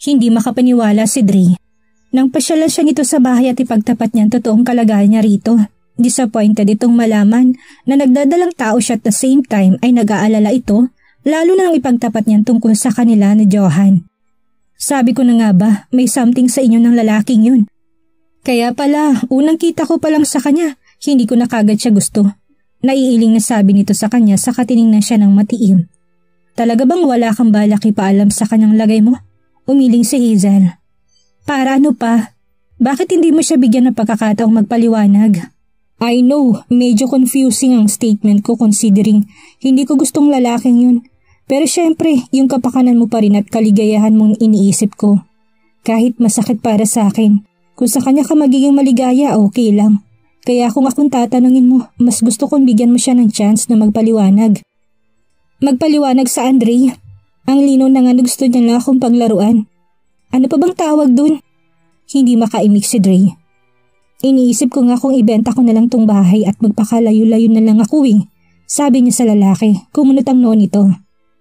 Hindi makapaniwala si Dre. Nang pasyalan siya nito sa bahay at ipagtapat niya ang totoong kalagayan niya rito. Disappointed itong malaman na nagdadalang tao siya at the same time ay nag-aalala ito, lalo na nang ipagtapat niya tungkol sa kanila ni Johan. Sabi ko na nga ba, may something sa inyo ng lalaking yun. Kaya pala, unang kita ko pa lang sa kanya, hindi ko na kagad siya gusto. Naiiling na sabi nito sa kanya sa katiningnan siya ng matiim. Talaga bang wala kang balak ipaalam sa kanyang lagay mo? Umiling si Hazel. Para ano pa? Bakit hindi mo siya bigyan ng pagkakataong magpaliwanag? I know, medyo confusing ang statement ko considering hindi ko gustong lalaking yun. Pero syempre, yung kapakanan mo pa rin at kaligayahan mong iniisip ko. Kahit masakit para sa akin, kung sa kanya ka magiging maligaya, okay lang. Kaya kung akong tatanungin mo, mas gusto kong bigyan mo siya ng chance na magpaliwanag. Magpaliwanag sa Andre? Ang lino na nga na gusto niya lang akong paglaruan. Ano pa bang tawag dun? Hindi makaimik si Dre. Iniisip ko nga kung ibenta ko na lang tong bahay at magpakalayo-layo na lang ako sabi niya sa lalaki, kumunot ang noon ito.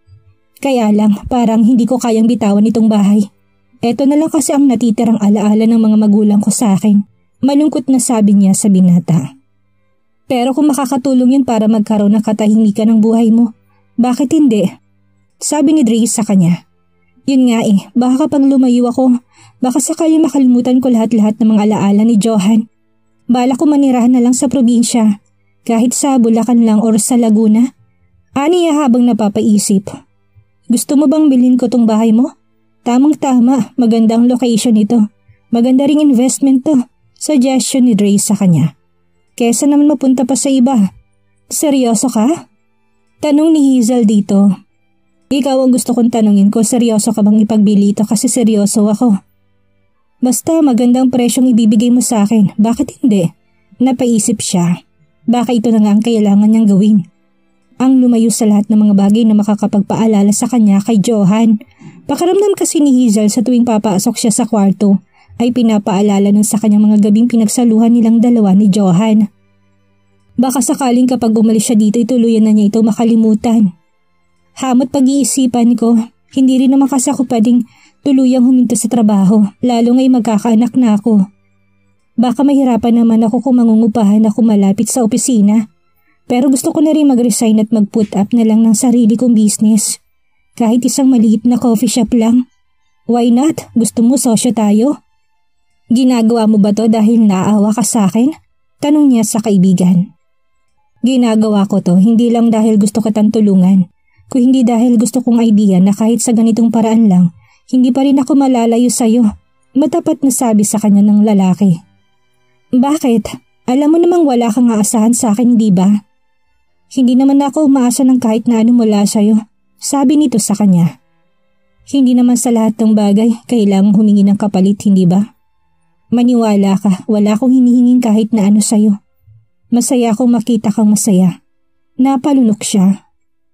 Kaya lang, parang hindi ko kayang bitawan itong bahay. Eto na lang kasi ang natitirang alaala ng mga magulang ko sa akin. Malungkot na sabi niya sa binata. Pero kung makakatulong yun para magkaroon ng katahimikan ng buhay mo, bakit hindi? Sabi ni Dre sa kanya. Yun nga baka kapag lumayo ako, baka sakaling makalimutan ko lahat-lahat ng mga alaala ni Johan. Bala ko manirahan na lang sa probinsya, kahit sa Bulacan lang or sa Laguna. Aniya habang napapaisip. Gusto mo bang bilhin ko tong bahay mo? Tamang-tama, magandang location ito. Maganda ring investment to. Suggestion ni Dre sa kanya. Kesa naman mapunta pa sa iba. Seryoso ka? Tanong ni Hazel dito. Ikaw ang gusto kong tanungin ko, seryoso ka bang ipagbili ito kasi seryoso ako. Basta magandang presyong ibibigay mo sa akin, bakit hindi? Napaisip siya. Baka ito na nga ang kailangan niyang gawin. Ang lumayo sa lahat ng mga bagay na makakapagpaalala sa kanya kay Johan. Pakiramdam kasi ni Hazel sa tuwing papasok siya sa kwarto ay pinapaalala nun sa kanyang mga gabing pinagsaluhan nilang dalawa ni Johan. Baka sakaling kapag umalis siya dito tuluyan na niya ito makalimutan. Hamot pag-iisipan ko, hindi rin naman kasi ako pwedeng tuluyang huminto sa trabaho, lalo nga'y magkakaanak na ako. Baka mahirapan naman ako kung mangungupahan ako malapit sa opisina. Pero gusto ko na rin mag-resign at mag-put up na lang ng sarili kong business. Kahit isang maliit na coffee shop lang. Why not? Gusto mo sosyo tayo? Ginagawa mo ba to dahil naaawa ka sa akin? Tanong niya sa kaibigan. Ginagawa ko to hindi lang dahil gusto kitang tulungan. Kung hindi dahil gusto kong idea na kahit sa ganitong paraan lang, hindi pa rin ako malalayo sa'yo. Matapat na sabi sa kanya ng lalaki. Bakit? Alam mo namang wala kang aasahan sa akin, di ba? Hindi naman ako umaasa ng kahit na ano mula sa'yo. Sabi nito sa kanya. Hindi naman sa lahat ng bagay kailangang humingi ng kapalit, hindi ba? Maniwala ka, wala akong hinihinging kahit na ano sa'yo. Masaya akong makita kang masaya. Napalunok siya.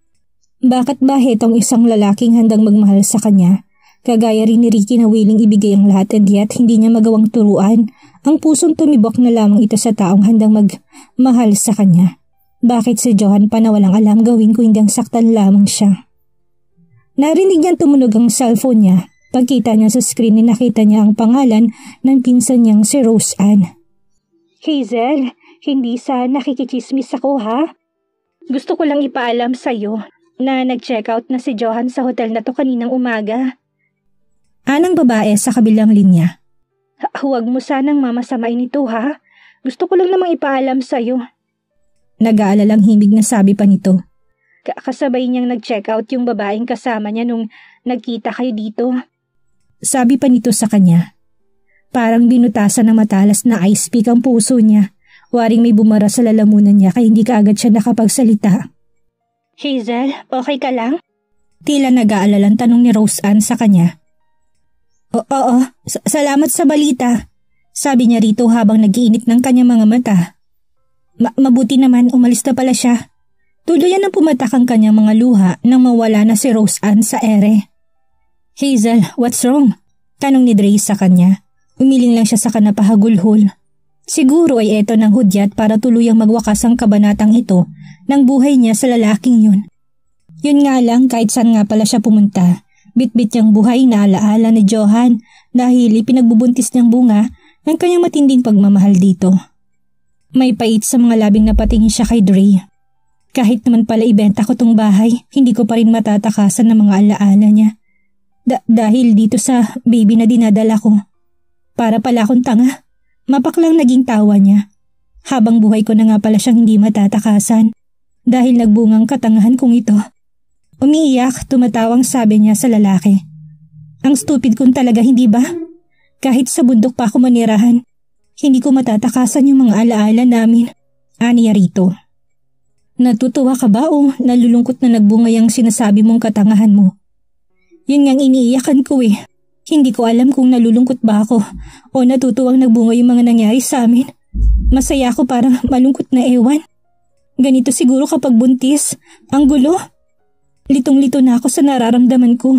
Bakit ba hetong isang lalaking handang magmahal sa kanya? Kagaya rin ni Ricky na willing ibigay ang lahat and yet hindi niya magawang turuan. Ang pusong tumibok na lamang ito sa taong handang magmahal sa kanya. Bakit si Johan pa na walang alam gawin kung hindi ang saktan lamang siya? Narinig niyang tumunog ang cellphone niya. Pagkita niya sa screen ay nakita niya ang pangalan ng pinsan niyang si Rose Ann. Hazel, hindi sa nakikichismis ako ha? Gusto ko lang ipaalam sa'yo na nag-check out na si Johan sa hotel na to kaninang umaga. Anang babae sa kabilang linya. Huwag mo sanang mamasamain ito ha. Gusto ko lang namang ipaalam sa'yo. Nag-aalalang himig na sabi pa nito. Kasabay niyang nag-check out yung babaeng kasama niya nung nagkita kayo dito. Sabi pa nito sa kanya. Parang binutasan ng matalas na ice pick ang puso niya. Waring may bumara sa lalamunan niya kaya hindi kaagad siya nakapagsalita. Hazel, okay ka lang? Tila nag-aalalang tanong ni Rose Ann sa kanya. Oo, salamat sa balita. Sabi niya rito habang nag-iinit ng kanyang mga mata. Mabuti naman umalis na pala siya. Tuluyan ang pumatak ang kanyang mga luha nang mawala na si Rose Ann sa ere. Hazel, what's wrong? Tanong ni Dre sa kanya. Umiling lang siya sa kanapahagulhol. Siguro ay eto ng hudyat para tuluyang magwakas ang kabanatang ito ng buhay niya sa lalaking yun. Yun nga lang kahit saan nga pala siya pumunta, Bitbit niyang buhay na alaala ni Johan dahil ipinagbubuntis niyang bunga ng kanyang matinding pagmamahal dito. May pait sa mga labing napatingin siya kay Dre. Kahit naman pala ibenta ko tong bahay, hindi ko pa rin matatakasan ng mga alaala niya. Dahil dito sa baby na dinadala ko. Para pala akong tanga. Mapaklang naging tawa niya. Habang buhay ko na nga pala siyang hindi matatakasan. Dahil nagbungang katangahan kong ito. Umiiyak, tumatawang sabi niya sa lalaki. Ang stupid kong talaga, hindi ba? Kahit sa bundok pa ako manirahan, hindi ko matatakasan yung mga alaala namin. Aniya rito. Natutuwa ka ba o nalulungkot na nagbunga yung sinasabi mong katangahan mo? Yun ngang iniiyakan ko eh. Hindi ko alam kung nalulungkot ba ako o natutuwang nagbunga yung mga nangyari sa amin. Masaya ako parang malungkot na ewan. Ganito siguro kapag buntis. Ang gulo. Litong-lito na ako sa nararamdaman ko.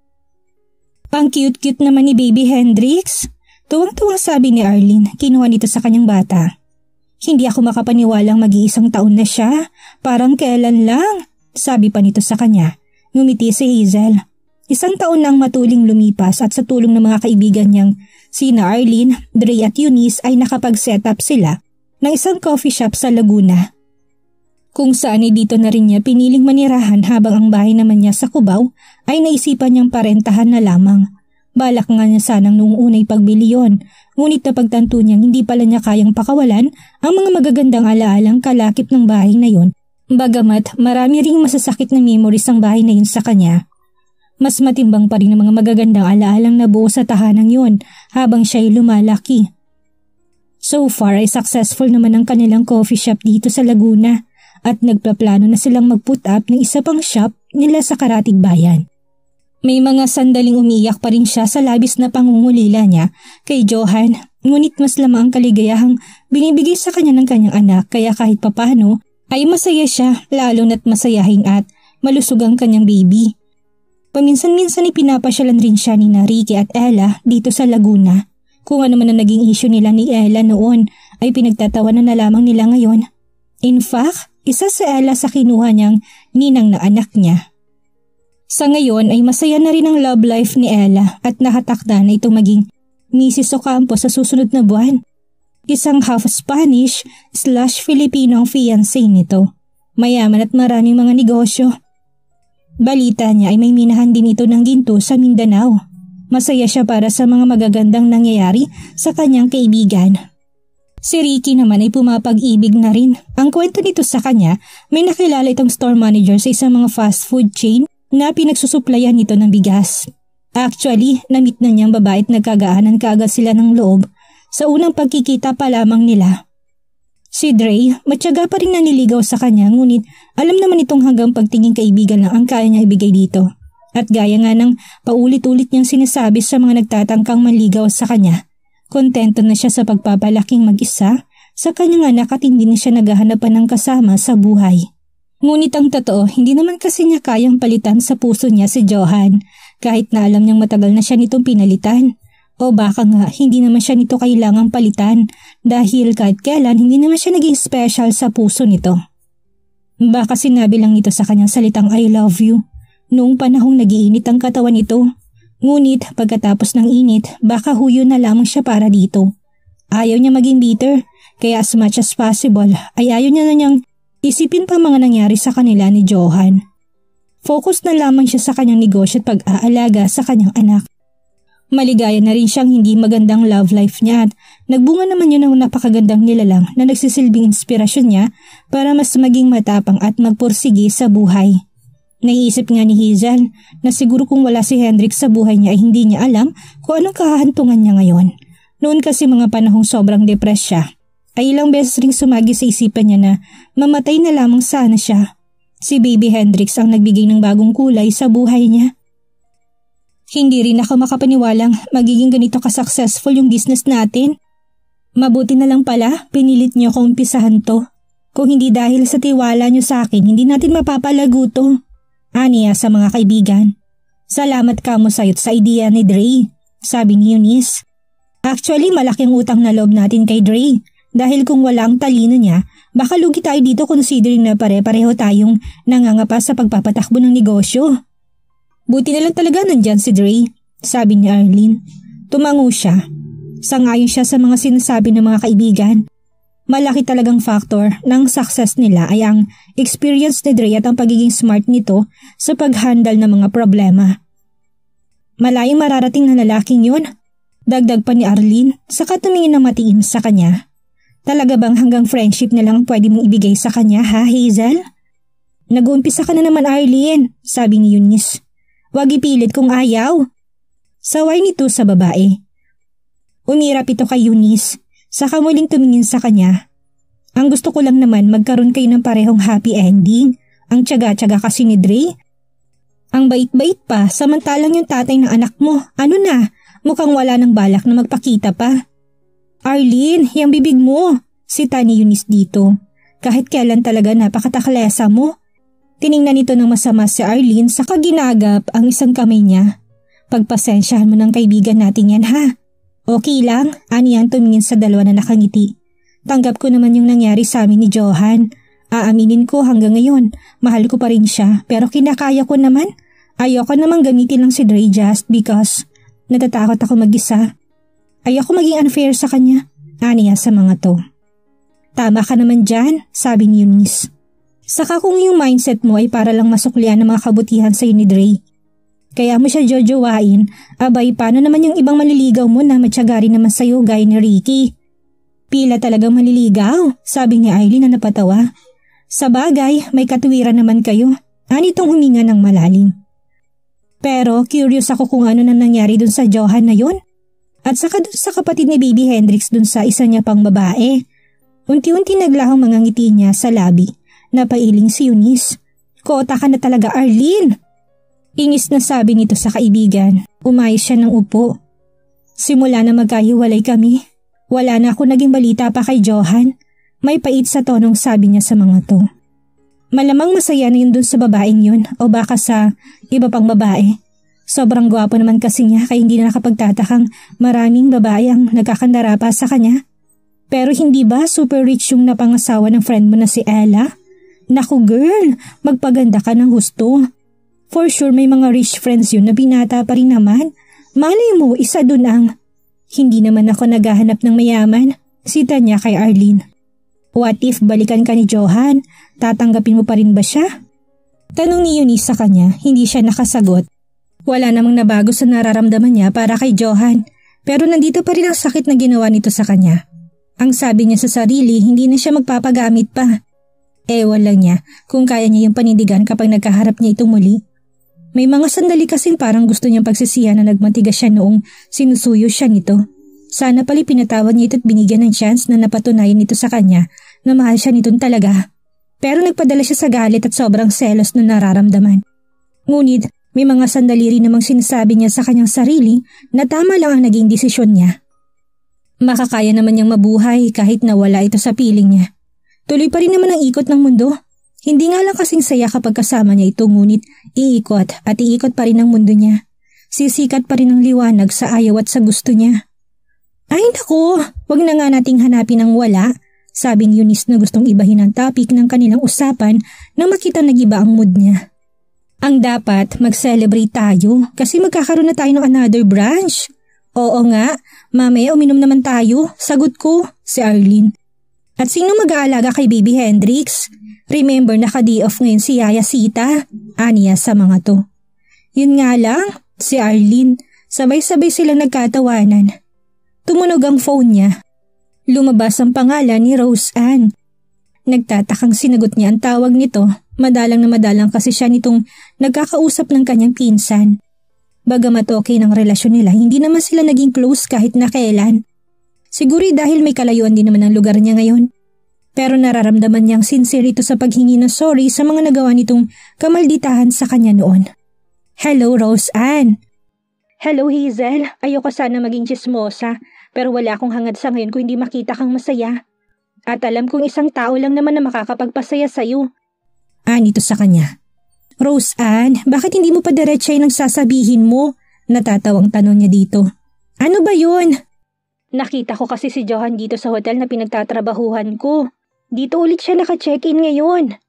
Ang cute-cute naman ni Baby Hendrix. Tuwang-tuwang sabi ni Arlene, kinuha nito sa kanyang bata. Hindi ako makapaniwalang mag-iisang taon na siya. Parang kailan lang, sabi pa nito sa kanya. Ngumiti si Hazel. 1 taon na ang matuling lumipas at sa tulong ng mga kaibigan niyang sina Arlene, Dre at Eunice ay nakapag-set up sila ng isang coffee shop sa Laguna. Kung saan ay dito na rin niya piniling manirahan habang ang bahay naman niya sa Cubao ay naisipan niyang parentahan na lamang. Balak nga niya sanang noong unay pagbili yon, ngunit napagtanto niyang hindi pala niya kayang pakawalan ang mga magagandang alaalang kalakip ng bahay na yon. Bagamat marami ring masasakit na memories ang bahay na yun sa kanya. Mas matimbang pa rin ang mga magagandang alaalang nabuo sa tahanang yon habang siya'y lumalaki. So far ay successful naman ang kanilang coffee shop dito sa Laguna. At nagpaplano na silang mag-put up ng isa pang shop nila sa Karatig Bayan. May mga sandaling umiiyak pa rin siya sa labis na pangungulila niya kay Johan, ngunit mas lamang ang kaligayahang binibigay sa kanya ng kanyang anak kaya kahit papano ay masaya siya lalo na't masayahin at malusog ang kanyang baby. Paminsan-minsan ipinapasyalan rin siya ni Ricky at Ella dito sa Laguna. Kung ano man ang naging issue nila ni Ella noon ay pinagtatawanan na lamang nila ngayon. In fact, isa sa Ella sa kinuha niyang ninang na anak niya. Sa ngayon ay masaya na rin ang love life ni Ella at nakatakda na itong maging Mrs. Ocampo sa susunod na buwan. Isang half Spanish/Filipino ang fiancé nito. Mayaman at maraming mga negosyo. Balita niya ay may minahan din ito ng ginto sa Mindanao. Masaya siya para sa mga magagandang nangyayari sa kanyang kaibigan. Si Ricky naman ay pumapag-ibig na rin. Ang kwento nito sa kanya, may nakilala itong store manager sa isang mga fast food chain na pinagsusuplayan nito ng bigas. Actually, na-meet na niyang babae at nagkagaanan kaagad sila ng loob sa unang pagkikita pa lamang nila. Si Dre, matyaga pa rin naniligaw sa kanya ngunit alam naman itong hanggang pagtingin kaibigan lang ang kaya niya ibigay dito. At gaya nga ng paulit-ulit niyang sinasabi sa mga nagtatangkang manligaw sa kanya, kontento na siya sa pagpapalaking mag-isa sa kanyang anak at hindi na siya naghahanapan ng kasama sa buhay. Ngunit ang totoo, hindi naman kasi niya kayang palitan sa puso niya si Johan kahit na alam niyang matagal na siya nitong pinalitan. O baka nga hindi naman siya nito kailangang palitan dahil kahit kailan hindi naman siya naging special sa puso nito. Baka sinabi lang nito sa kanyang salitang I love you noong panahong nag-iinit ang katawan nito. Ngunit pagkatapos ng init, baka huyo na lamang siya para dito. Ayaw niya maging bitter, kaya as much as possible ay ayaw niya na niyang isipin pa mga nangyari sa kanila ni Johan. Focus na lamang siya sa kanyang negosyo at pag-aalaga sa kanyang anak. Maligaya na rin siyang hindi magandang love life niya at nagbunga naman yun ng napakagandang nilalang na nagsisilbing inspirasyon niya para mas maging matapang at magpursigi sa buhay. Naiisip nga ni Hazel na siguro kung wala si Hendrix sa buhay niya ay hindi niya alam kung anong kahahantungan niya ngayon. Noon kasi mga panahong sobrang depressed siya, ay ilang beses ring sumagi sa isipan niya na mamatay na lamang sana siya. Si Baby Hendrix ang nagbigay ng bagong kulay sa buhay niya. Hindi rin ako makapaniwalang magiging ganito ka-successful yung business natin. Mabuti na lang pala, pinilit niyo kong umpisahan to. Kung hindi dahil sa tiwala niyo sa akin, hindi natin mapapalago to. Aniya sa mga kaibigan. Salamat kamo sa idea ni Dre, sabi ni Eunice. Actually, malaking utang na loob natin kay Dre. Dahil kung wala ang talino niya, baka lugi tayo dito considering na pare-pareho tayong nangangapa sa pagpapatakbo ng negosyo. Buti na lang talaga nandyan si Dre, sabi ni Arlene. Tumango siya. Sangayon siya sa mga sinasabi ng mga kaibigan. Malaki talagang factor ng success nila ay ang experience ni Dre at ang pagiging smart nito sa pag-handle ng mga problema. Malayong mararating na lalaking yun, dagdag pa ni Arlene saka tumingin ng matiim sa kanya. Talaga bang hanggang friendship na lang pwede mong ibigay sa kanya ha, Hazel? Nag-uumpisa ka na naman, Arlene, sabi ni Eunice. Huwag ipilit kung ayaw. Saway nito sa babae. Umirap ito kay Eunice, saka muling tumingin sa kanya. Ang gusto ko lang naman magkaroon kayo ng parehong happy ending. Ang tiyaga-tiyaga kasi ni Dre. Ang bait-bait pa, samantalang yung tatay ng anak mo, ano na, mukhang wala ng balak na magpakita pa. Arlene, yung bibig mo, sita ni Eunice dito. Kahit kailan talaga napakataklesa mo. Tiningnan nito ng masama si Arlene saka ginagap ang isang kamay niya. Pagpasensyahan mo ng kaibigan natin yan ha. Okay lang, aniyang tumingin sa dalawa na nakangiti. Tanggap ko naman yung nangyari sa amin ni Johan. Aaminin ko hanggang ngayon, mahal ko pa rin siya pero kinakaya ko naman. Ayoko namang gamitin lang si Dre just because natatakot ako mag-isa. Ayoko maging unfair sa kanya, aniya sa mga to. Tama ka naman dyan, sabi ni Eunice. Saka kung yung mindset mo ay para lang masuklian ng mga kabutihan sa ni Dre. Kaya mo siya jojowain, abay paano naman yung ibang maliligaw mo na matsyagari naman sa'yo gaya ni Ricky? Pila talagang maliligaw, sabi ni Aileen na napatawa. Sa bagay, may katuwiran naman kayo, anitong huminga ng malalim. Pero curious ako kung ano na nangyari dun sa Johan na yun. At saka dun sa kapatid ni Baby Hendrix dun sa isa niya pang babae. Unti-unti naglahong mga ngiti niya sa labi. Napailing si Eunice. Kota ka na talaga, Arlene! Ingis na sabi nito sa kaibigan. Umayos siya ng upo. Simula na magkahiwalay kami. Wala na ako naging balita pa kay Johan. May pait sa tonong sabi niya sa mga to. Malamang masaya na yun dun sa babaeng yun o baka sa iba pang babae. Sobrang gwapo naman kasi niya kaya hindi na nakapagtatakang maraming babae ang nagkakandara pa sa kanya. Pero hindi ba super rich yung napangasawa ng friend mo na si Ella? Naku girl, magpaganda ka ng gusto. For sure may mga rich friends yun na binata pa rin naman. Malay mo, isa dun ang... Hindi naman ako naghahanap ng mayaman, sita niya kay Arlene. What if balikan ka ni Johan? Tatanggapin mo pa rin ba siya? Tanong ni Eunice sa kanya, hindi siya nakasagot. Wala namang nabago sa nararamdaman niya para kay Johan, pero nandito pa rin ang sakit na ginawa nito sa kanya. Ang sabi niya sa sarili, hindi na siya magpapagamit pa. Ewan lang niya kung kaya niya yung panindigan kapag nagkaharap niya itong muli. May mga sandali kasing parang gusto niyang pagsisihan na nagmatigas siya noong sinusuyo siya nito. Sana pala pinatawad niya ito at binigyan ng chance na napatunayan nito sa kanya na mahal siya nitong talaga. Pero nagpadala siya sa galit at sobrang selos na nararamdaman. Ngunit may mga sandali rin namang sinasabi niya sa kanyang sarili na tama lang ang naging desisyon niya. Makakaya naman niyang mabuhay kahit nawala ito sa piling niya. Tuloy pa rin naman ang ikot ng mundo. Hindi nga lang kasing saya kapag kasama niya ito ngunit iikot at iikot pa rin ang mundo niya. Sisikat pa rin ang liwanag sa ayaw at sa gusto niya. Ay naku, wag na nga nating hanapin ang wala, sabi ni Eunice na gustong ibahin ang topic ng kanilang usapan nang makita nag-iba ang mood niya. Ang dapat mag-celebrate tayo kasi magkakaroon na tayo ng another branch. Oo nga, mamaya uminom naman tayo, sagot ko, si Arlene. At sino mag-aalaga kay Baby Hendrix? Remember naka-day off ngayon si Yaya Sita, aniya sa mga to. Yun nga lang, si Arlene, sabay-sabay silang nagkatawanan. Tumunog ang phone niya. Lumabas ang pangalan ni Rose Ann. Nagtatakang sinagot niya ang tawag nito, madalang na madalang kasi siya nitong nagkakausap ng kanyang pinsan. Bagamat okay ng relasyon nila, hindi naman sila naging close kahit na kailan. Siguro dahil may kalayuan din naman ang lugar niya ngayon. Pero nararamdaman niyang sincere ito sa paghingi ng sorry sa mga nagawa nitong kamalditahan sa kanya noon. Hello, Rose Ann. Hello, Hazel. Ayoko sana maging chismosa, pero wala akong hangad sa ngayon kung hindi makita kang masaya. At alam kong isang tao lang naman na makakapagpasaya sa'yo. Nito sa kanya. Rose Ann, bakit hindi mo pa diretsay ng sasabihin mo? Natatawang tanong niya dito. Ano ba yun? Nakita ko kasi si Johan dito sa hotel na pinagtatrabahuhan ko. Dito ulit siya naka-check-in ngayon.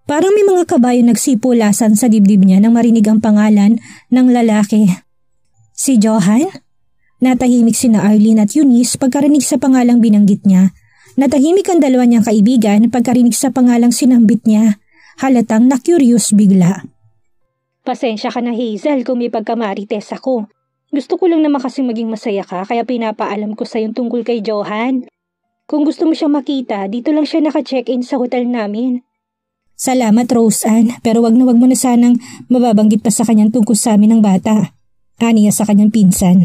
Parang may mga kabayo nagsipulasan sa dibdib niya nang marinig ang pangalan ng lalaki. Si Johan? Natahimik sina Arlene at Eunice pagkarinig sa pangalang binanggit niya. Natahimik ang dalawa niyang kaibigan pagkarinig sa pangalang sinambit niya. Halatang na-curious bigla. Pasensya ka na Hazel kung may pagkamarites ako. Gusto ko lang naman kasing maging masaya ka kaya pinapaalam ko sa yung tungkol kay Johan. Kung gusto mo siyang makita, dito lang siya naka-check-in sa hotel namin. Salamat Roseanne, pero wag mo na sanang mababanggit pa sa kanyang tungkol sa amin ng bata. Aniya sa kanyang pinsan.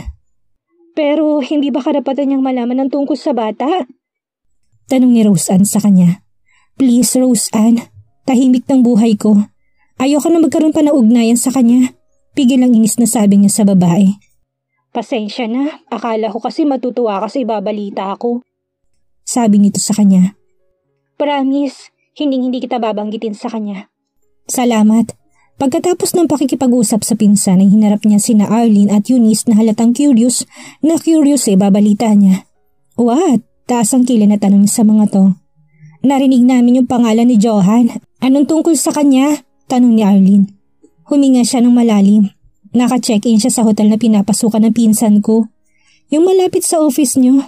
Pero hindi ba karapatan niyang malaman ang tungkol sa bata? Tanong ni Roseanne sa kanya. Please Roseanne, tahimik ng buhay ko. Ayoko na magkaroon pa ng ugnayan sa kanya. Pigil ang inis na sabi niya sa babae. Pasensya na, akala ko kasi matutuwa ka sa ibabalita ako. Sabi nito sa kanya. Promise, hindi kita babanggitin sa kanya. Salamat. Pagkatapos ng pakikipag-usap sa pinsan ay hinarap niya sina Arlene at Eunice na halatang curious babalita niya. What? Taas ang kilay na tanong sa mga to. Narinig namin yung pangalan ni Johan. Anong tungkol sa kanya? Tanong ni Arlene. Huminga siya ng malalim. Naka-check-in siya sa hotel na pinapasukan ng pinsan ko. Yung malapit sa office niyo.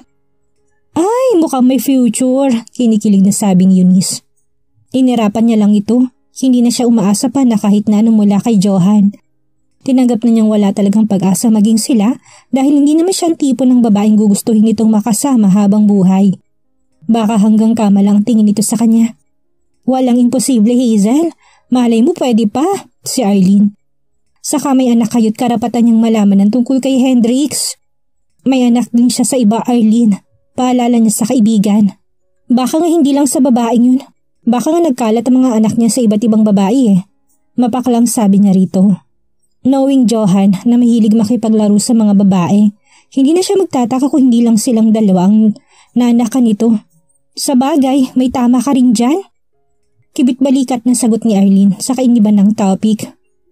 Ay, mukhang may future, kinikilig na sabi ni Eunice. Inirapan niya lang ito. Hindi na siya umaasa pa na kahit na anong mula kay Johan. Tinanggap na niyang wala talagang pag-asa maging sila dahil hindi naman siyang tipo ng babaeng gugustuhin itong makasama habang buhay. Baka hanggang kama lang tingin ito sa kanya. Walang imposible Hazel. Malay mo pwede pa, si Arlene. Saka may anak kayo't karapatan niyang malaman ng tungkol kay Hendrix. May anak din siya sa iba Arlene. Paalala niya sa kaibigan. Baka nga hindi lang sa babaeng yun. Baka nga nagkalat ang mga anak niya sa iba't ibang babae eh. Mapaklang sabi niya rito. Knowing Johan na mahilig makipaglaro sa mga babae, hindi na siya magtataka kung hindi lang silang dalawa ang nanakan nito. Sa bagay, may tama ka rin dyan? Kibit balikat na sagot ni Arlene sa kainiban ng topic.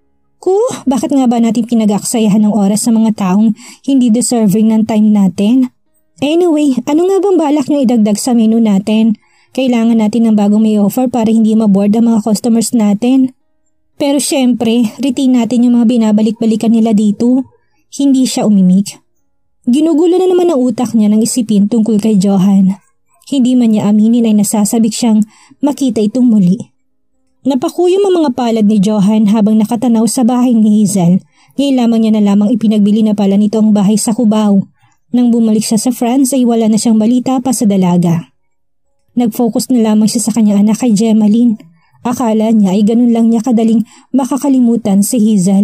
Bakit nga ba natin pinag-aksayahan ng oras sa mga taong hindi deserving ng time natin? Anyway, ano nga bang balak niyo idagdag sa menu natin? Kailangan natin ng bagong may offer para hindi maboard ang mga customers natin. Pero syempre, retain natin yung mga binabalik-balikan nila dito. Hindi siya umimik. Ginugulo na naman ang utak niya ng isipin tungkol kay Johan. Hindi man niya aminin ay nasasabik siyang makita itong muli. Napakuyom ang mga palad ni Johan habang nakatanaw sa bahay ni Hazel. Ngayon lamang niya na lamang ipinagbili na pala nito ang bahay sa Cubao. Nang bumalik siya sa France ay wala na siyang balita pa sa dalaga. Nag-focus na lamang siya sa kanyang anak kay Gemaline. Akala niya ay ganun lang niya kadaling makakalimutan si Hazel.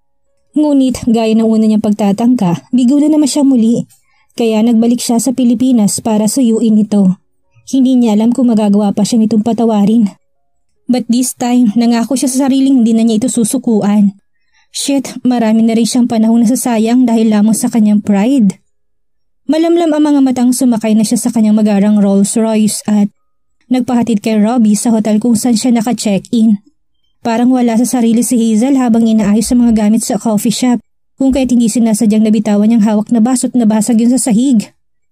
Ngunit gaya ng una niyang pagtatangka, bigo na naman siya muli. Kaya nagbalik siya sa Pilipinas para suyuin ito. Hindi niya alam kung magagawa pa siya nitong patawarin. But this time, nangako siya sa sariling hindi na niya ito susukuan. Shit, marami na rin siyang panahong nasasayang dahil lamang sa kanyang pride. Malamlam ang mga matang sumakay na siya sa kanyang magarang Rolls Royce at nagpahatid kay Robbie sa hotel kung saan siya naka-check-in. Parang wala sa sarili si Hazel habang inaayos sa mga gamit sa coffee shop kung kaya't hindi sinasadyang nabitawan niyang hawak na baso at nabasag yun sa sahig.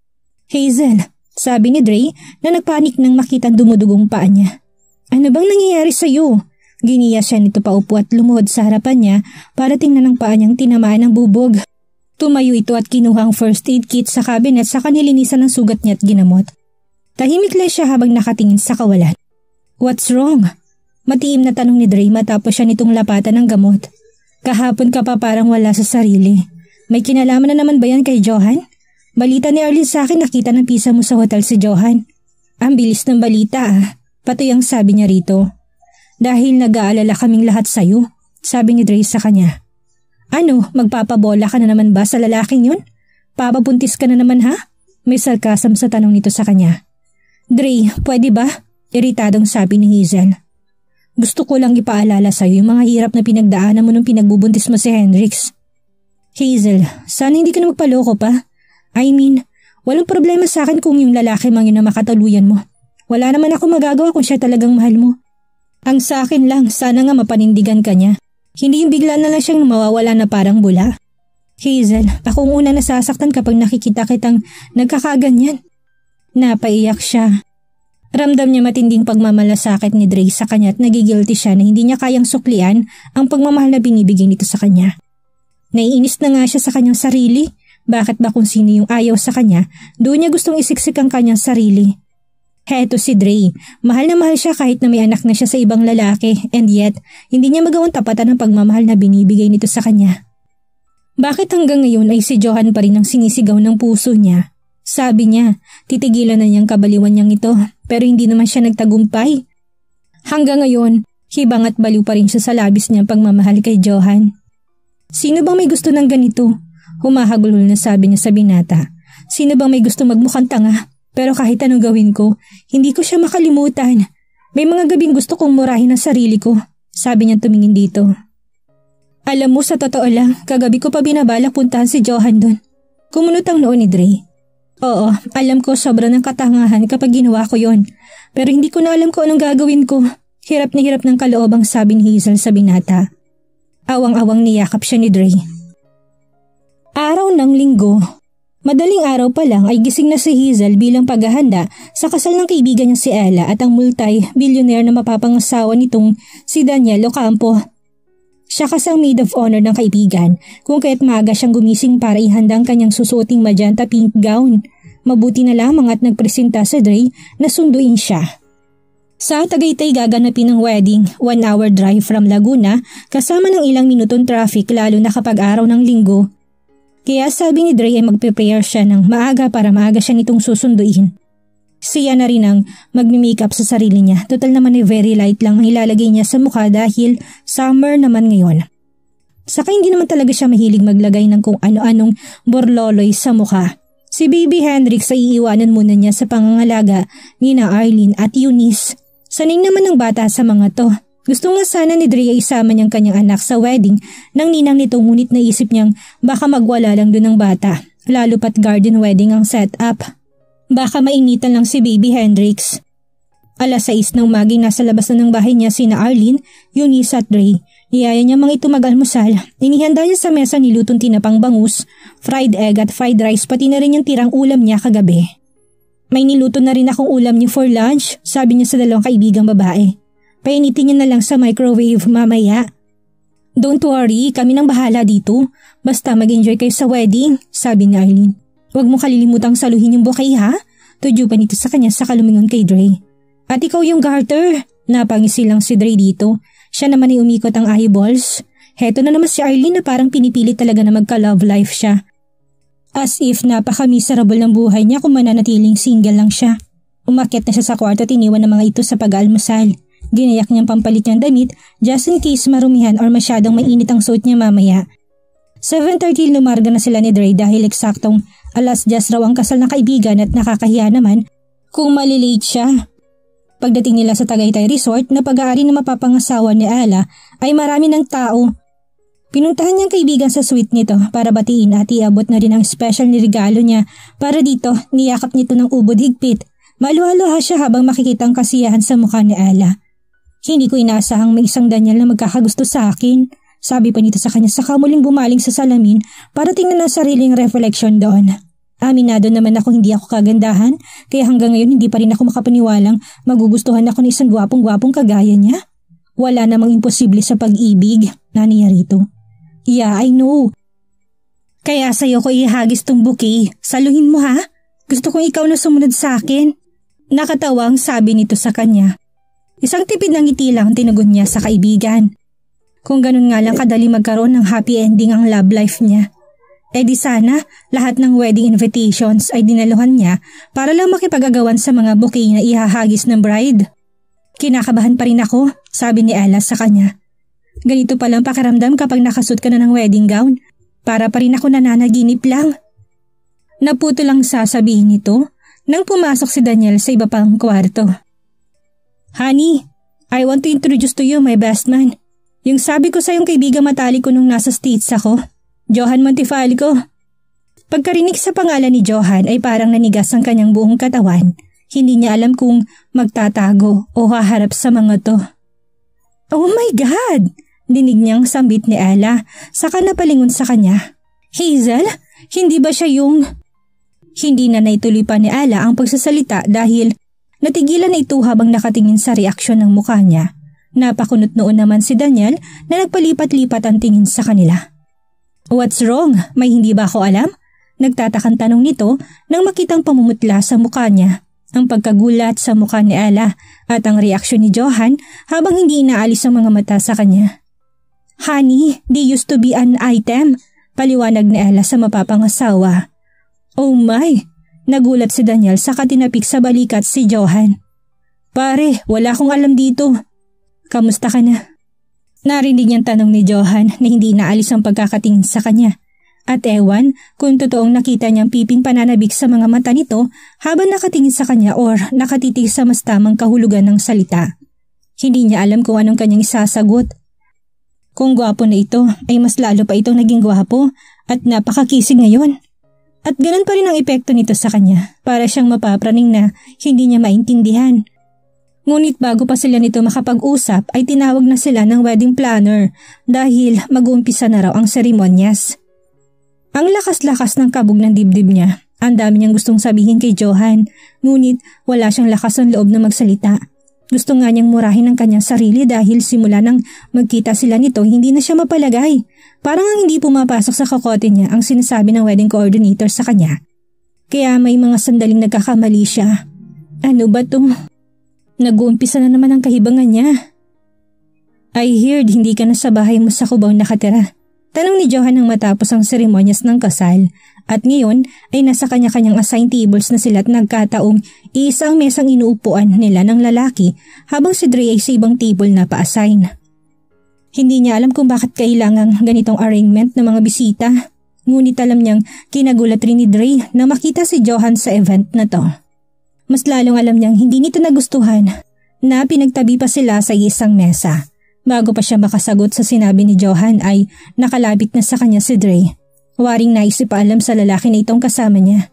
Hazel, sabi ni Dre na nagpanik nang makita ang dumudugong paa niya. Ano bang nangyayari sa'yo? Giniya siya nito paupo at lumuhod sa harapan niya para tingnan ang paa niyang tinamaan ng bubog. Tumayo ito at kinuha ang first aid kit sa cabinet sa kanilinisan ng sugat niya at ginamot. Tahimik lang siya habang nakatingin sa kawalan. What's wrong? Matiim na tanong ni Dre matapos siya nitong lapatan ng gamot. Kahapon ka pa parang wala sa sarili. May kinalaman na naman ba yan kay Johan? Balita ni Arlene sa akin nakita ng pisa mo sa hotel si Johan. Ang bilis ng balita Patoy ang sabi niya rito. Dahil nag-aalala kaming lahat sa'yo, sabi ni Dre sa kanya. Ano, magpapabola ka na naman ba sa lalaking yun? Papabuntis ka na naman ha? May sarkasam sa tanong nito sa kanya. Dre, pwede ba? Iritadong sabi ni Hazel. Gusto ko lang ipaalala sa'yo yung mga hirap na pinagdaanan mo nung pinagbubuntis mo si Hendrix. Hazel, sana hindi ka na magpaloko pa. I mean, walang problema sa akin kung yung lalaki mang yun na makataluyan mo. Wala naman ako magagawa kung siya talagang mahal mo. Ang sa akin lang, sana nga mapanindigan ka niya. Hindi yung bigla na lang siyang mawawala na parang bula. Hazel, akong una nasasaktan kapag nakikita kitang nagkakaganyan. Napaiyak siya. Ramdam niya matinding pagmamalasakit ni Dre sa kanya at nagigilty siya na hindi niya kayang suklian ang pagmamahal na binibigay nito sa kanya. Naiinis na nga siya sa kanyang sarili. Bakit ba kung sino yung ayaw sa kanya, doon niya gustong isiksik ang kanyang sarili? Heto si Dre, mahal na mahal siya kahit na may anak na siya sa ibang lalaki, and yet, hindi niya magawang tapatan ang pagmamahal na binibigay nito sa kanya. Bakit hanggang ngayon ay si Johan pa rin ang sinisigaw ng puso niya? Sabi niya, titigilan na niyang kabaliwan niyang ito, pero hindi naman siya nagtagumpay. Hanggang ngayon, hibang at baliw pa rin siya sa labis niyang pagmamahal kay Johan. Sino bang may gusto ng ganito? Humahagulhol na sabi niya sa binata. Sino bang may gusto magmukhang tanga? Pero kahit anong gawin ko, hindi ko siya makalimutan. May mga gabing gusto kong murahin ang sarili ko, sabi niya tumingin dito. Alam mo, sa totoo lang, kagabi ko pa binabalak puntahan si Johan doon. Kumunot ang noon ni Dre. Oo, alam ko sobra ng katangahan kapag ginawa ko yon. Pero hindi ko na alam kung anong gagawin ko. Hirap na hirap ng kaloobang sabi ni Hazel sa binata. Awang-awang niyakap siya ni Dre. Araw ng linggo. Madaling araw pa lang ay gising na si Hazel bilang paghahanda sa kasal ng kaibigan niya si Ella at ang multi-billionaire na mapapangasawa nitong si Daniel Ocampo. Siya kasi ang maid of honor ng kaibigan, kung kaya't maaga siyang gumising para ihanda ang kanyang susuoting magenta pink gown. Mabuti na lamang at nagpresenta sa Dre na sunduin siya. Sa Tagaytay gaganapin ang wedding, 1-hour drive from Laguna kasama ng ilang minutong traffic lalo na kapag araw ng linggo. Kaya sabi ni Dre ay magpe-prepare siya ng maaga para maaga siya nitong susunduin. Siya na rin ang magmi-makeup sa sarili niya. Total naman ay very light lang ang ilalagay niya sa mukha dahil summer naman ngayon. Saka hindi naman talaga siya mahilig maglagay ng kung ano-anong borloloy sa mukha. Si Baby Hendrix ay iiwanan muna niya sa pangangalaga ni na Arlene at Eunice. Saning naman ng bata sa mga to. Gusto nga sana ni Dre ay isama niyang kanyang anak sa wedding ng ninang nito ngunit naisip niyang baka magwala lang doon ng bata. Lalo pat garden wedding ang setup. Baka mainitan lang si Baby Hendrix. 6:00 ng umaga nasa labas na ng bahay niya sina Arlene, Eunice at Dre. Niyaya niya mga ito mag-almusal. Inihanda niya sa mesa nilutong tinapang bangus, fried egg at fried rice pati na rin yung tirang ulam niya kagabi. May niluto na rin akong ulam niyo for lunch, sabi niya sa dalawang kaibigang babae. Painitin niya na lang sa microwave mamaya. Don't worry, kami nang bahala dito. Basta mag-enjoy kayo sa wedding, sabi ni Arlene. Huwag mo kalilimutang saluhin yung bouquet ha? Tudyo pa nito sa kanya sa kalumingon kay Dre. At ikaw yung garter. Napangisi lang si Dre dito. Siya naman ay umikot ang eyeballs. Heto na naman si Arlene na parang pinipili talaga na magka-love life siya. As if napaka-miserable ng buhay niya kung mananatiling single lang siya. Umakyat na siya sa kwarto at iniwan ng mga ito sa pag-almusal. Ginayak niyang pampalit niyang damit just in case marumihan or masyadong mainit ang suot niya mamaya. 7:30 lumarga na sila ni Dre dahil eksaktong 10:00 raw ang kasal ng kaibigan at nakakahiya naman kung malilate siya. Pagdating nila sa Tagaytay Resort na pag-aari na mapapangasawa ni Ella ay marami ng tao. Pinuntahan niyang kaibigan sa suite nito para batiin at iabot na rin ang special ni regalo niya para dito niyakap nito ng ubod higpit. Maluha-luha siya habang makikita ang kasiyahan sa mukha ni Ella. Hindi ko inaasahang may isang Daniel na magkakagusto sa akin. Sabi pa nito sa kanya saka muling bumaling sa salamin para tingnan ang sariling reflection doon. Aminado naman ako hindi ako kagandahan kaya hanggang ngayon hindi pa rin ako makapaniwalang magugustuhan ako ng isang gwapong-gwapong kagaya niya. Wala namang imposible sa pag-ibig, naniya rito. Yeah, I know. Kaya sa'yo ko ihagis tong bouquet. Saluhin mo ha? Gusto kong ikaw na sumunod sa akin. Nakatawang sabi nito sa kanya. Isang tipid ng ngiti lang tinugon niya sa kaibigan. Kung ganun nga lang kadali magkaroon ng happy ending ang love life niya. Eh di sana lahat ng wedding invitations ay dinaluhan niya para lang makipag-agawan sa mga bouquet na ihahagis ng bride. Kinakabahan pa rin ako, sabi ni Ella sa kanya. Ganito palang pakiramdam kapag nakasuot ka na ng wedding gown. Para pa rin ako nananaginip lang. Naputo lang sasabihin nito nang pumasok si Daniel sa iba pang kwarto. Honey, I want to introduce to you my best man. Yung sabi ko sa yung kaibigang matalik ko nung nasa States ako, Johan Montifalco. Pagkarinig sa pangalan ni Johan ay parang nanigas ang kanyang buong katawan. Hindi niya alam kung magtatago o haharap sa mga to. Oh my God! Dinig niyang sambit ni Ella, saka napalingon sa kanya. Hazel, hindi ba siya yung... Hindi na naituloy pa ni Ella ang pagsasalita dahil Natigilan na ito habang nakatingin sa reaksyon ng mukha niya. Napakunot noon naman si Daniel na nagpalipat-lipat ang tingin sa kanila. "What's wrong? May hindi ba ako alam?" Nagtatakang tanong nito nang makitang pamumutla sa mukha niya. Ang pagkagulat sa mukha ni Ella at ang reaksyon ni Johan habang hindi inaalis ang mga mata sa kanya. "Honey, they used to be an item," paliwanag ni Ella sa mapapangasawa. "Oh my!" Nagulat si Daniel saka tinapik sa balikat si Johan. "Pare, wala akong alam dito. Kamusta ka na?" Narinig niyang tanong ni Johan na hindi inaalis ang pagkakatingin sa kanya. At ewan kung totoong nakita niyang piping pananabik sa mga mata nito habang nakatingin sa kanya or nakatitig sa mas tamang kahulugan ng salita. Hindi niya alam kung anong kanyang isasagot. Kung gwapo na ito ay mas lalo pa itong naging gwapo at napakakising ngayon. At ganun pa rin ang epekto nito sa kanya, para siyang mapapraning na hindi niya maintindihan. Ngunit bago pa sila nito makapag-usap ay tinawag na sila ng wedding planner dahil mag-uumpisa na raw ang seremonyas. Ang lakas-lakas ng kabog ng dibdib niya. Ang dami niyang gustong sabihin kay Johan, ngunit wala siyang lakas ng loob na magsalita. Gusto nga niyang murahin ang kanyang sarili dahil simula nang magkita sila nito hindi na siya mapalagay. Parang ang hindi pumapasok sa kokote niya ang sinasabi ng wedding coordinator sa kanya. Kaya may mga sandaling nagkakamali siya. Ano ba to? Nag-uumpisa na naman ang kahibangan niya. "I heard hindi ka na sa bahay mo sa Cubao nakatira." Tanong ni Johan nang matapos ang seremonyas ng kasal. At ngayon ay nasa kanya-kanyang assigned tables na sila at nagkataong iisa ang mesang inuupuan nila ng lalaki habang si Dre ay sa ibang table na pa-assign. Hindi niya alam kung bakit kailangang ganitong arrangement ng mga bisita. Ngunit alam niyang kinagulat rin ni Dre na makita si Johan sa event na to. Mas lalong alam niyang hindi nito nagustuhan na pinagtabi pa sila sa isang mesa. Bago pa siya makasagot sa sinabi ni Johan ay nakalapit na sa kanya si Dre. Waring naisip pa alam sa lalaki na itong kasama niya.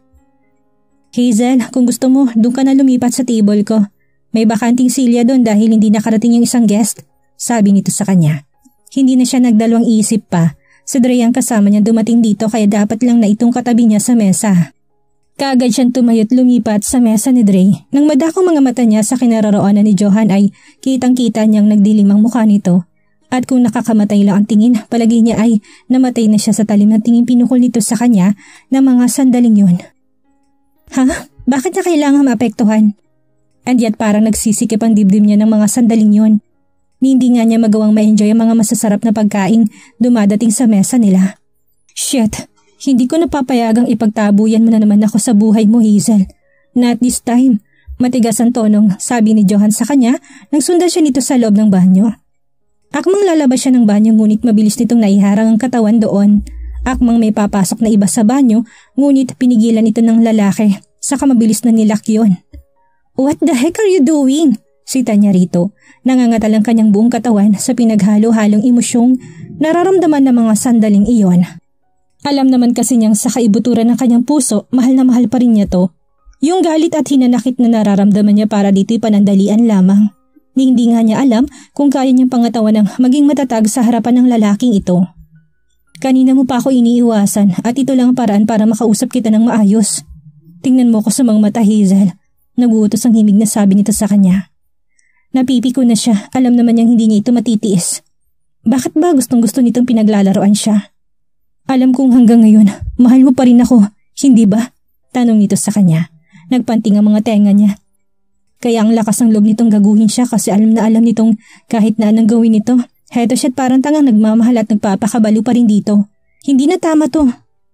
"Hazel, kung gusto mo, doon ka na lumipat sa table ko. May bakanting silya doon dahil hindi nakarating yung isang guest," sabi nito sa kanya. Hindi na siya nagdalawang isip pa. Si Dre ang kasama niya dumating dito kaya dapat lang na itong katabi niya sa mesa. Kaagad siyang tumayo't lumipat sa mesa ni Dre. Nang madakong mga mata niya sa kinaroroonan ni Johan ay kitang-kita niyang nagdilim ang mukha nito. At kung nakakamatay lang ang tingin, palagi niya ay namatay na siya sa talim ng tingin pinukol nito sa kanya ng mga sandaling yun. Ha? Bakit niya kailangan maapektuhan? And yet parang nagsisikip ang dibdib niya ng mga sandaling yun. Hindi nga niya magawang ma-enjoy ang mga masasarap na pagkain dumadating sa mesa nila. Shit, hindi ko napapayagang ipagtabuyan mo na naman ako sa buhay mo, Hazel. Not this time. Matigas ang tonong sabi ni Johan sa kanya nang sundan siya nito sa loob ng banyo. Akmang lalabas siya ng banyo ngunit mabilis nitong naiharang ang katawan doon. Akmang may papasok na iba sa banyo ngunit pinigilan ito ng lalaki saka mabilis na nilak yun. "What the heck are you doing?" sita niya rito. Nangangatal ang kanyang buong katawan sa pinaghalo-halong emosyong nararamdaman ng mga sandaling iyon. Alam naman kasi niyang sa kaibuturan ng kanyang puso, mahal na mahal pa rin niya to. Yung galit at hinanakit na nararamdaman niya para dito'y panandalian lamang. Hindi nga niya alam kung kaya niyang pangatawan ng maging matatag sa harapan ng lalaking ito. "Kanina mo pa ako iniiwasan at ito lang ang paraan para makausap kita ng maayos. Tingnan mo ko sa mga mata, Hazel." Naguutos ang himig na sabi nito sa kanya. Napipiko na siya, alam naman niyang hindi niya ito matitiis. Bakit ba gustong-gusto nitong pinaglalaroan siya? "Alam kong hanggang ngayon, mahal mo pa rin ako, hindi ba?" Tanong nito sa kanya. Nagpanting ang mga tenga niya. Kaya ang lakas ng loob nitong gaguhin siya kasi alam na alam nitong kahit na anong gawin nito, heto siya't parang tangang nagmamahal at nagpapakabalo pa rin dito. Hindi na tama to.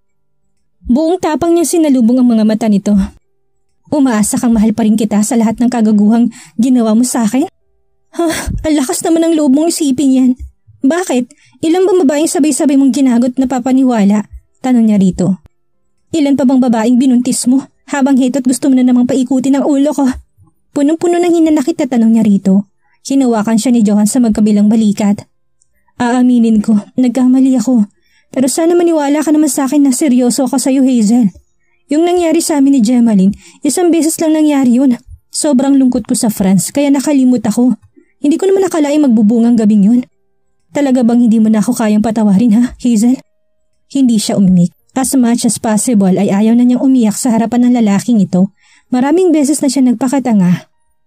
Buong tapang niya sinalubong ang mga mata nito. "Umaasa kang mahal pa rin kita sa lahat ng kagaguhang ginawa mo sa akin?" Ang lakas naman ng loob mong isipin yan. "Bakit? Ilan bang babaeng sabay-sabay mong ginagot na papaniwala?" Tanong niya rito. "Ilan pa bang babaeng binuntis mo habang heto't gusto mo na namang paikutin ang ulo ko?" Punong-puno ng hinanakit na tanong niya rito. Hinawakan siya ni Johan sa magkabilang balikat. "Aaminin ko, nagkamali ako. Pero sana maniwala ka naman sa akin na seryoso ako sa iyo, Hazel. Yung nangyari sa amin ni Gemaline, isang beses lang nangyari yun. Sobrang lungkot ko sa France kaya nakalimot ako. Hindi ko naman nakalaing magbubungang gabing yun. Talaga bang hindi mo na ako kayang patawarin, ha, Hazel?" Hindi siya umimik. As much as possible ay ayaw na niyang umiyak sa harapan ng lalaking ito. Maraming beses na siya nagpakatanga.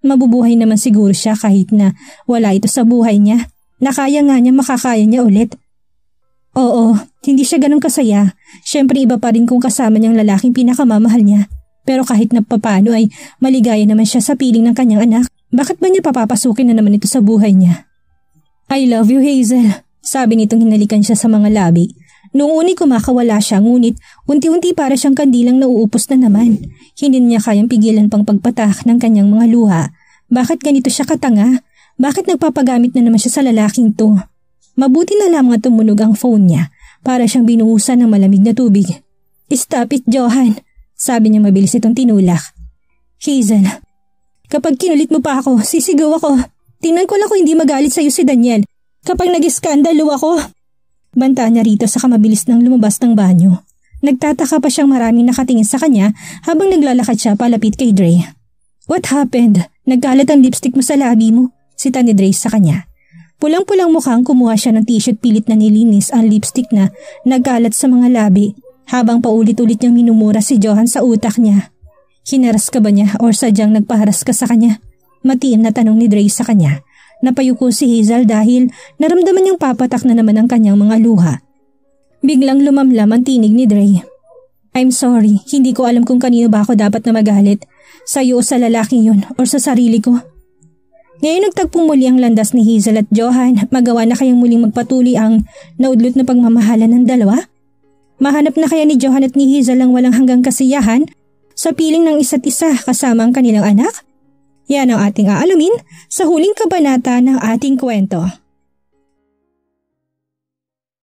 Mabubuhay naman siguro siya kahit na wala ito sa buhay niya. Nakaya nga niya makakaya niya ulit. Oo, hindi siya ganun kasaya. Siyempre iba pa rin kung kasama niyang lalaking pinakamamahal niya. Pero kahit na papaano ay maligaya naman siya sa piling ng kanyang anak. Bakit ba niya papapasukin na naman ito sa buhay niya? I love you, Hazel, sabi nitong hinalikan siya sa mga labi. Noong uni kumakawala siya ngunit unti-unti para siyang kandilang nauupos na naman. Hindi niya kayang pigilan pang pagpatak ng kanyang mga luha. Bakit ganito siya katanga? Bakit nagpapagamit na naman siya sa lalaking to? Mabuti na lamang tumunog ang phone niya para siyang binuhusan ng malamig na tubig. Stop it, Johan, sabi niya mabilis itong tinulak. Hazel, kapag kinulit mo pa ako, sisigaw ako. Tingnan ko lang kung hindi magalit sa'yo si Daniel. Kapag nag-iskandalo ako. Banta niya rito sa mabilis nang lumabas ng banyo. Nagtataka pa siyang maraming nakatingin sa kanya habang naglalakad siya palapit kay Dre. What happened? Nagkalat ang lipstick mo sa labi mo, sita ni Dre sa kanya. Pulang-pulang mukhang kumuha siya ng t-shirt pilit na nilinis ang lipstick na nagkalat sa mga labi habang paulit-ulit niyang minumura si Johan sa utak niya. Hinaras ka ba niya or sadyang nagpaharas ka sa kanya? Matiim na tanong ni Dre sa kanya. Napayuko si Hazel dahil naramdaman niyang papatak na naman ang kanyang mga luha. Biglang lumamlam ang tinig ni Dre. I'm sorry, hindi ko alam kung kanino ba ako dapat na magalit. Sa'yo o sa lalaking yun or sa sarili ko. Ngayon nagtagpong muli ang landas ni Hazel at Johan. Magawa na kayang muling magpatuloy ang naudlot na pagmamahalan ng dalawa? Mahanap na kaya ni Johan at ni Hazel ang walang hanggang kasiyahan sa piling ng isa't isa kasama ang kanilang anak? Yan ang ating aalamin sa huling kabanata ng ating kwento.